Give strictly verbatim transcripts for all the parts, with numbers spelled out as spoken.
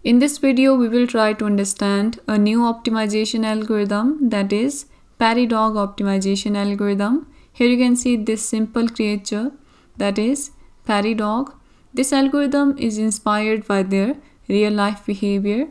In this video, we will try to understand a new optimization algorithm, that is PARIDOG optimization algorithm. Here you can see this simple creature, that is PARIDOG. This algorithm is inspired by their real life behavior,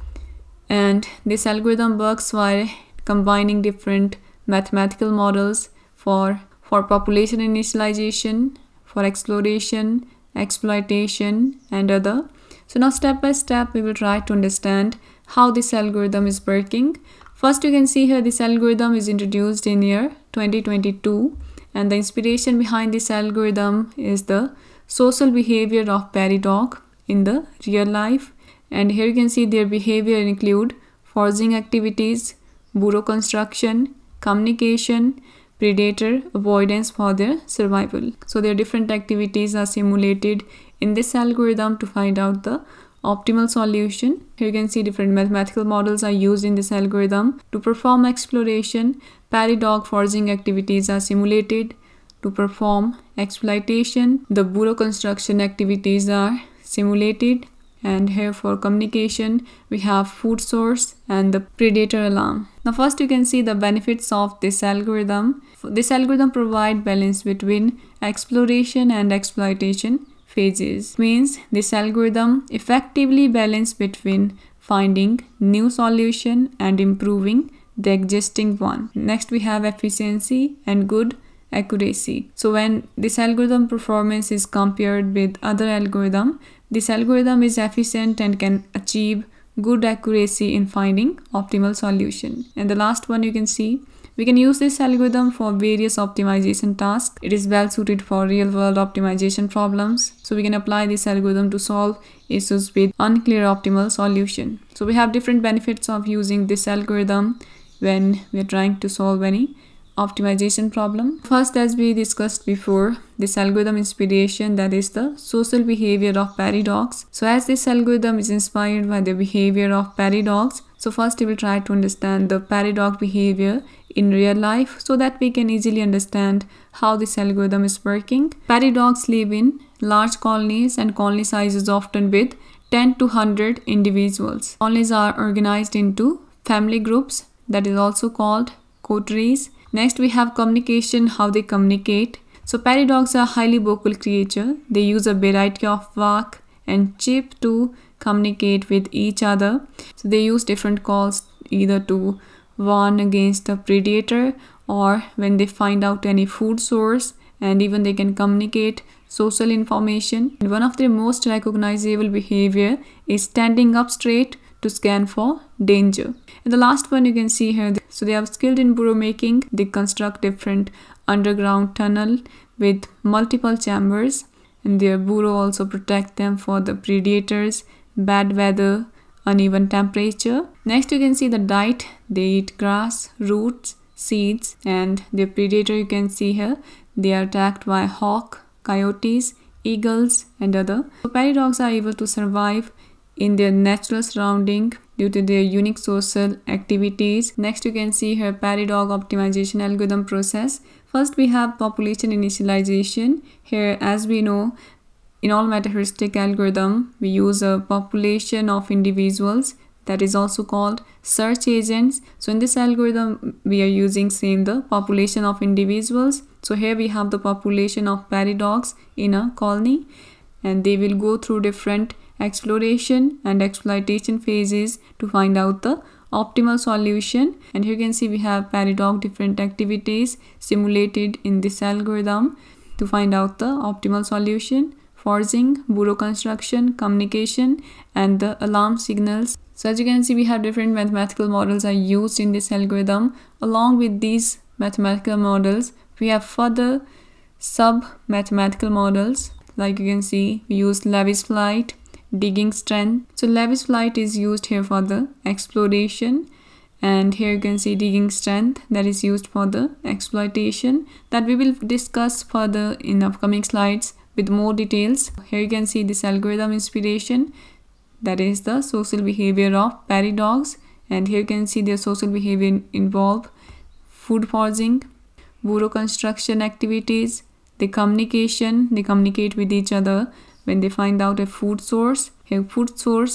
and this algorithm works by combining different mathematical models for, for population initialization, for exploration, exploitation, and other. So now step by step we will try to understand how this algorithm is working. First, you can see here this algorithm is introduced in year twenty twenty-two, and the inspiration behind this algorithm is the social behavior of PARIDOG in the real life. And here you can see their behavior include foraging activities, burrow construction, communication, predator avoidance for their survival. So their different activities are simulated in this algorithm to find out the optimal solution. Here you can see different mathematical models are used in this algorithm. To perform exploration, PARIDOG foraging activities are simulated. To perform exploitation, the burrow construction activities are simulated. And here for communication, we have food source and the predator alarm. Now first you can see the benefits of this algorithm. This algorithm provides balance between exploration and exploitation phases. Means this algorithm effectively balances between finding new solution and improving the existing one. Next we have efficiency and good accuracy. So when this algorithm performance is compared with other algorithm, this algorithm is efficient and can achieve good accuracy in finding optimal solution. And the last one you can see, we can use this algorithm for various optimization tasks. It is well suited for real world optimization problems. So we can apply this algorithm to solve issues with unclear optimal solution. So we have different benefits of using this algorithm when we are trying to solve any optimization problem. First, as we discussed before, this algorithm inspiration, that is the social behavior of PARIDOGs. So as this algorithm is inspired by the behavior of PARIDOGs, so first we will try to understand the PARIDOG behavior in real life so that we can easily understand how this algorithm is working. PARIDOGs live in large colonies, and colony size is often with ten to one hundred individuals. Colonies are organized into family groups, that is also called coteries. Next we have communication, how they communicate. So PARIDOGs are highly vocal creature. They use a variety of bark and chirp to communicate with each other. So they use different calls either to warn against a predator or when they find out any food source, and even they can communicate social information. And one of their most recognizable behavior is standing up straight to scan for danger. And the last one you can see here, so they are skilled in burrow making. They construct different underground tunnel with multiple chambers, and their burrow also protect them for the predators, bad weather, uneven temperature. Next you can see the diet. They eat grass, roots, seeds, and their predator you can see here, they are attacked by hawk, coyotes, eagles, and other. So PARIDOGs are able to survive in their natural surrounding due to their unique social activities. Next you can see here PARIDOG optimization algorithm process. First we have population initialization. Here, as we know, in all meta-heuristic algorithm we use a population of individuals, that is also called search agents. So in this algorithm we are using same the population of individuals. So here we have the population of PARIDOGs in a colony, and they will go through different exploration and exploitation phases to find out the optimal solution. And here you can see we have PARIDOG different activities simulated in this algorithm to find out the optimal solution: foraging, burrow construction, communication, and the alarm signals. So as you can see, we have different mathematical models are used in this algorithm. Along with these mathematical models, we have further sub mathematical models. Like you can see, we use Levis flight, digging strength. So Levis flight is used here for the exploration, and here you can see digging strength, that is used for the exploitation, that we will discuss further in upcoming slides with more details. Here you can see this algorithm inspiration, that is the social behavior of PARIDOGs, and here you can see their social behavior involve food foraging, burrow construction activities, the communication, they communicate with each other when they find out a food source. A food source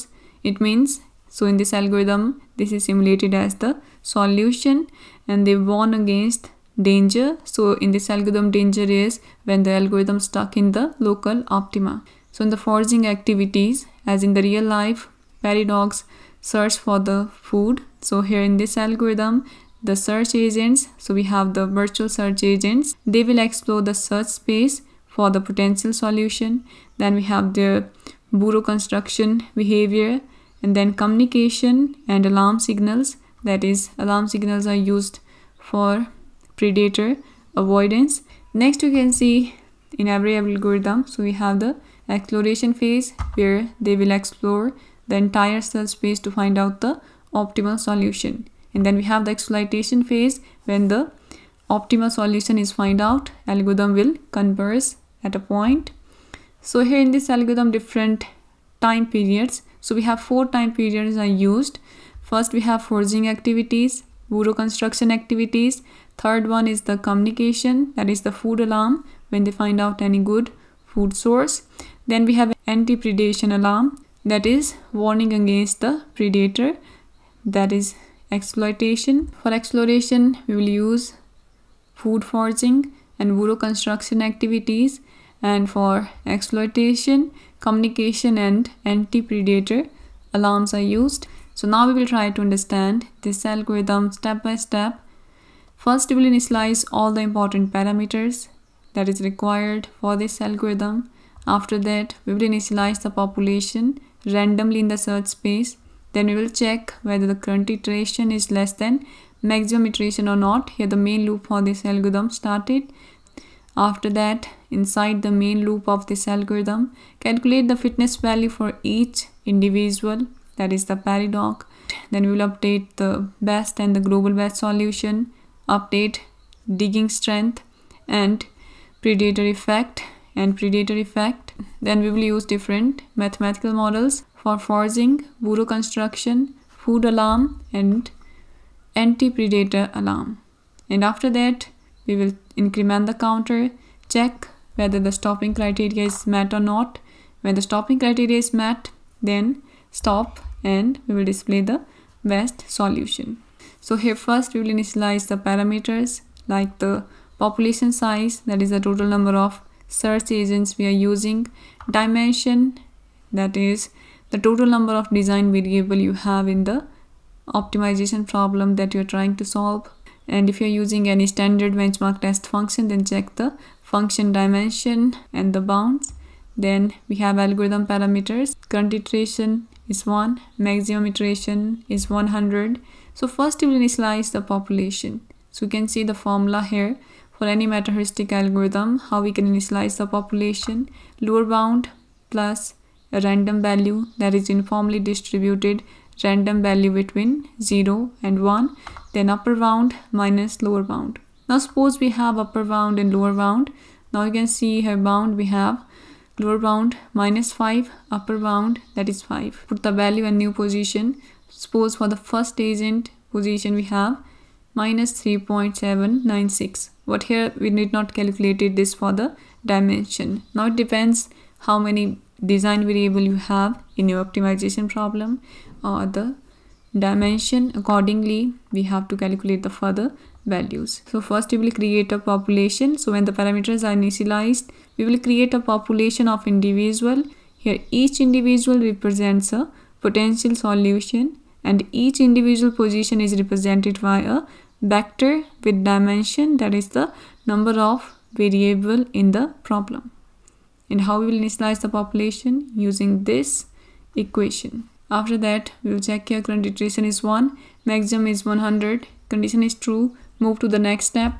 It means, so in this algorithm, this is simulated as the solution, and they warn against danger. So in this algorithm, danger is when the algorithm stuck in the local optima. So in the foraging activities, as in the real life, prairie dogs search for the food. So here in this algorithm, the search agents, so we have the virtual search agents, they will explore the search space for the potential solution. Then we have the burrow construction behavior, and then communication and alarm signals. That is, alarm signals are used for predator avoidance. Next, you can see in every algorithm, so we have the exploration phase where they will explore the entire search space to find out the optimal solution. And then we have the exploitation phase. When the optimal solution is found out, algorithm will converge at a point. So here in this algorithm, different time periods. So we have four time periods are used. First, we have foraging activities, burrow construction activities. Third one is the communication, that is the food alarm, when they find out any good food source. Then we have anti-predation alarm, that is warning against the predator, that is exploitation. For exploration, we will use food foraging and burrow construction activities, and for exploitation, communication and anti-predator alarms are used. So now we will try to understand this algorithm step by step. First, we will initialize all the important parameters that is required for this algorithm. After that, we will initialize the population randomly in the search space. Then we will check whether the current iteration is less than maximum iteration or not. Here the main loop for this algorithm started. After that, inside the main loop of this algorithm, calculate the fitness value for each individual, that is the prairie dog. Then we will update the best and the global best solution, update digging strength and predator effect and predator effect. Then we will use different mathematical models for foraging, burrow construction, food alarm and anti-predator alarm. And after that, we will increment the counter, check whether the stopping criteria is met or not. When the stopping criteria is met, then stop and we will display the best solution. So here first we will initialize the parameters like the population size, that is the total number of search agents we are using, dimension, that is the total number of design variable you have in the optimization problem that you are trying to solve. And if you are using any standard benchmark test function, then check the function dimension and the bounds. Then we have algorithm parameters. Current iteration is one, maximum iteration is one hundred. So first we will initialize the population. So you can see the formula here for any meta heuristic algorithm, how we can initialize the population. Lower bound plus a random value, that is uniformly distributed random value between zero and one. Then upper bound minus lower bound. Now suppose we have upper bound and lower bound. Now you can see here bound we have lower bound minus five, upper bound that is five. Put the value and new position. Suppose for the first agent position we have minus three point seven nine six. But here we need not calculate this for the dimension. Now it depends how many design variable you have in your optimization problem or the dimension. Accordingly, we have to calculate the further values. So first we will create a population. So when the parameters are initialized, we will create a population of individual. Here each individual represents a potential solution and each individual position is represented by a vector with dimension, that is the number of variable in the problem. And how we will initialize the population? Using this equation. After that, we will check here current iteration is one, maximum is one hundred, condition is true, move to the next step.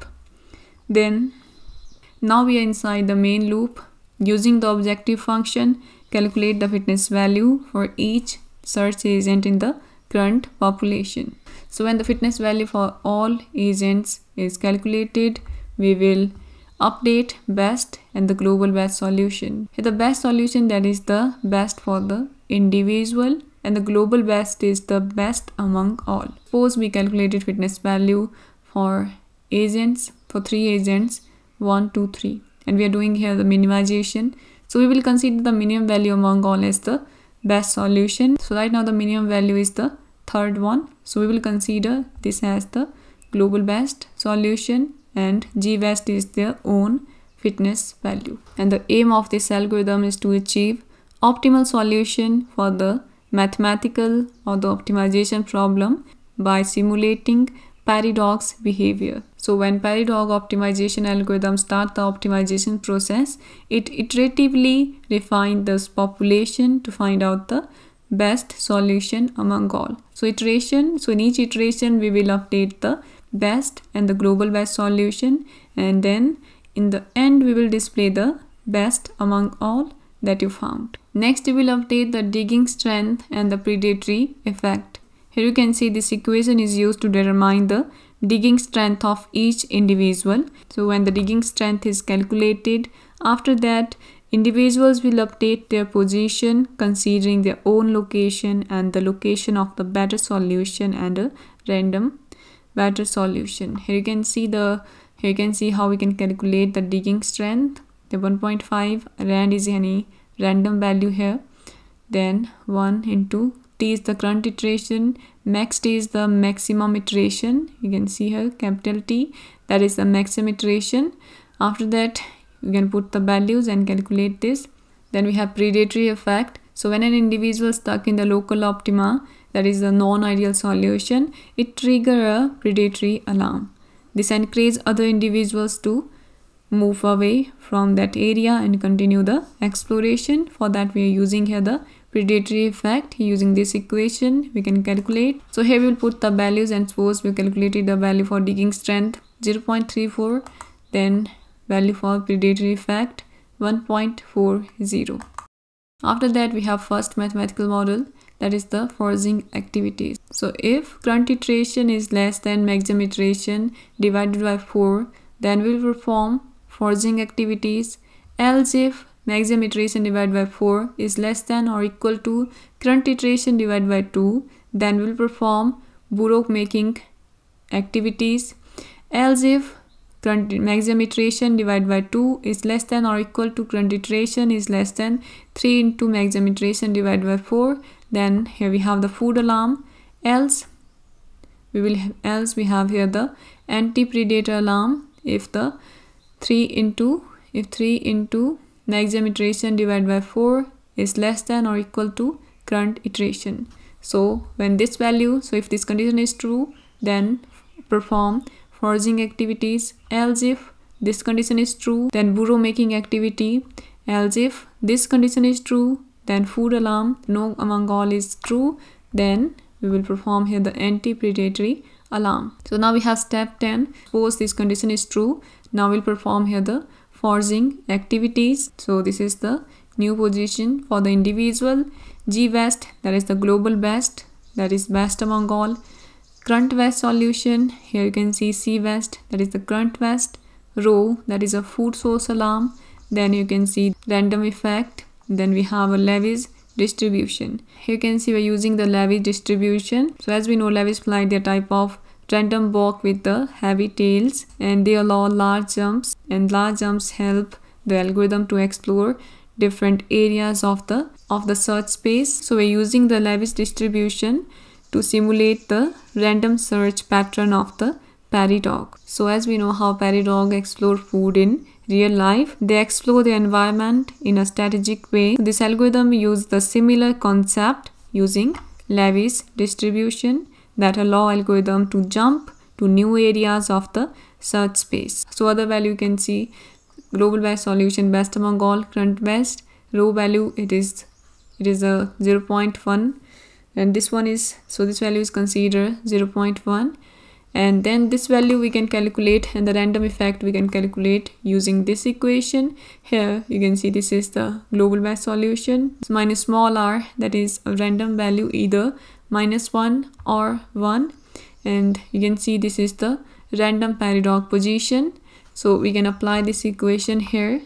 Then now we are inside the main loop. Using the objective function, calculate the fitness value for each search agent in the current population. So when the fitness value for all agents is calculated, we will update best and the global best solution. Here the best solution, that is the best for the individual, and the global best is the best among all. Suppose we calculated fitness value for agents, for three agents, one, two, three, and we are doing here the minimization. So we will consider the minimum value among all as the best solution. So right now the minimum value is the third one. So we will consider this as the global best solution, and G best is their own fitness value. And the aim of this algorithm is to achieve optimal solution for the mathematical or the optimization problem by simulating Parry-Dog's behavior. So when Parry-Dog optimization algorithm start the optimization process, it iteratively refine this population to find out the best solution among all. So iteration, so in each iteration we will update the best and the global best solution, and then in the end we will display the best among all that you found. Next we will update the digging strength and the predatory effect. Here you can see this equation is used to determine the digging strength of each individual. So when the digging strength is calculated, after that individuals will update their position considering their own location and the location of the better solution and a random better solution. Here you can see the here you can see how we can calculate the digging strength. The one point five rand is any random value here, then one into T is the current iteration, max T is the maximum iteration. You can see here capital T, that is the maximum iteration. After that you can put the values and calculate this. Then we have predatory effect. So when an individual stuck in the local optima, that is the non-ideal solution, it trigger a predatory alarm. This encourages other individuals to move away from that area and continue the exploration. For that we are using here the predatory effect. Using this equation we can calculate. So here we will put the values, and suppose we calculated the value for digging strength zero point three four, then value for predatory effect one point four zero. After that we have first mathematical model, that is the foraging activities. So if current iteration is less than maximum iteration divided by four, then we will perform foraging activities. Else if maximum iteration divided by four is less than or equal to current iteration divided by two, then we will perform burrow making activities. Else if current maximum iteration divided by two is less than or equal to current iteration is less than three into maximum iteration divided by four, then here we have the food alarm. Else we will have, else we have here the anti-predator alarm if the three into if three into maximum iteration divided by four is less than or equal to current iteration. So when this value, so if this condition is true, then perform foraging activities. Else if this condition is true, then burrow making activity. Else if this condition is true, then food alarm. No among all is true, then we will perform here the anti-predatory alarm. So now we have step ten. Suppose this condition is true, now we'll perform here the foraging activities. So this is the new position for the individual. G best, that is the global best, that is best among all. Current best solution, here you can see C best, that is the current best. Row, that is a food source alarm. Then you can see random effect. Then we have a Lewis distribution. Here you can see we're using the Lewis distribution. So as we know, Lewis flight, they're type of random walk with the heavy tails, and they allow large jumps, and large jumps help the algorithm to explore different areas of the of the search space. So we're using the Lewis distribution to simulate the random search pattern of the Parry-Dog. So as we know how Parry-Dog explore food in real life, they explore the environment in a strategic way. This algorithm uses the similar concept using Lewis distribution that allow algorithm to jump to new areas of the search space. So other value you can see global best solution, best among all, current best. Row value, it is it is a zero point one, and this one is, so this value is considered zero point one, and then this value we can calculate, and the random effect we can calculate using this equation. Here you can see this is the global best solution. It's minus small r, that is a random value either minus one or one, and you can see this is the random Parry-Dog position. So we can apply this equation here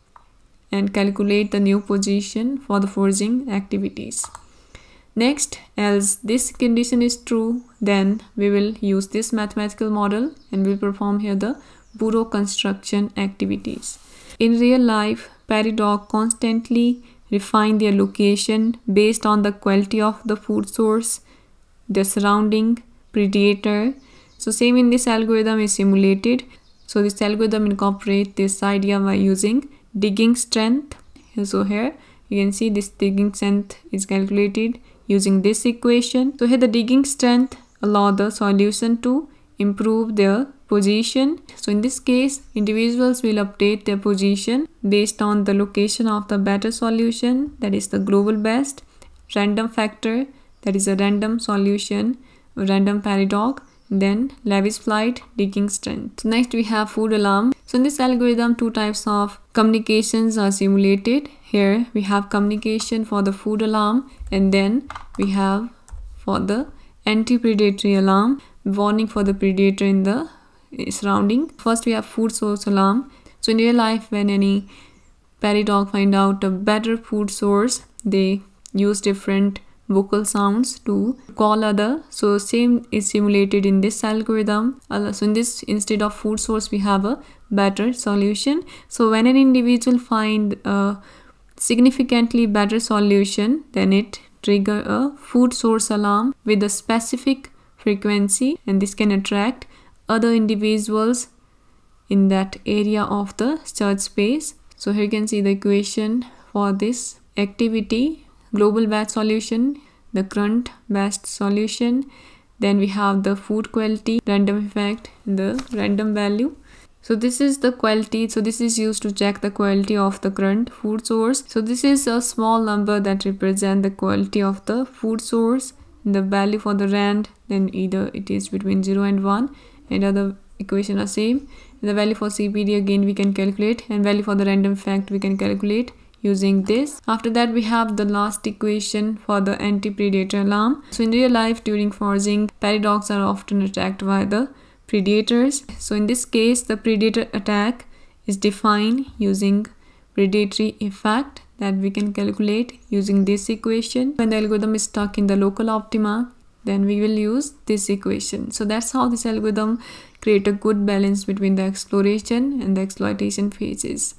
and calculate the new position for the foraging activities. Next, else this condition is true, then we will use this mathematical model and we'll perform here the burrow construction activities. In real life, Parry-Dog constantly refine their location based on the quality of the food source, the surrounding, predator. So same in this algorithm is simulated. So this algorithm incorporates this idea by using digging strength. So here you can see this digging strength is calculated using this equation. So here the digging strength allow the solution to improve their position. So in this case, individuals will update their position based on the location of the better solution, that is the global best, random factor, that is a random solution, random paradox, then Levy's flight, digging strength. So next we have food alarm. So in this algorithm, two types of communications are simulated. Here we have communication for the food alarm, and then we have for the anti-predatory alarm, warning for the predator in the surrounding. First we have food source alarm. So in real life, when any prairie dog find out a better food source, they use different vocal sounds to call other. So same is simulated in this algorithm. So in this, instead of food source, we have a better solution. So when an individual find a significantly better solution, then it trigger a food source alarm with a specific frequency, and this can attract other individuals in that area of the search space. So here you can see the equation for this activity: global best solution, the current best solution, then we have the food quality, random effect, the random value. So this is the quality. So this is used to check the quality of the current food source. So this is a small number that represent the quality of the food source. The value for the rand, then either it is between zero and one, and other equation are same. And the value for C P D again we can calculate, and value for the random fact we can calculate using this. After that we have the last equation for the anti-predator alarm. So in real life, during foraging, prairie dogs are often attacked by the predators. So in this case, the predator attack is defined using predatory effect that we can calculate using this equation. When the algorithm is stuck in the local optima, then we will use this equation. So that's how this algorithm create a good balance between the exploration and the exploitation phases.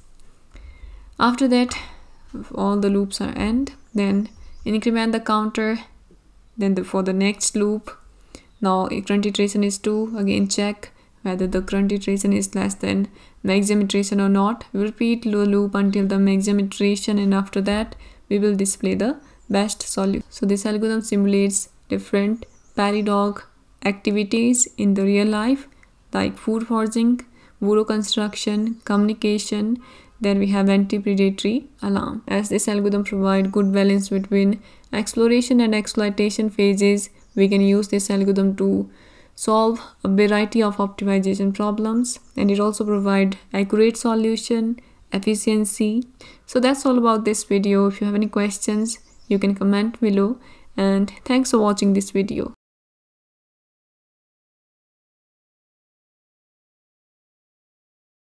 After that, all the loops are end. Then increment the counter. Then the, for the next loop, now if current iteration is two, again check whether the current iteration is less than maximum iteration or not. We repeat the loop until the maximum iteration, and after that we will display the best solution. So this algorithm simulates different prairie dog activities in the real life, like food foraging, burrow construction, communication. Then we have anti-predatory alarm. As this algorithm provides good balance between exploration and exploitation phases, we can use this algorithm to solve a variety of optimization problems, and it also provides accurate solution, efficiency. So that's all about this video. If you have any questions, you can comment below, and thanks for watching this video.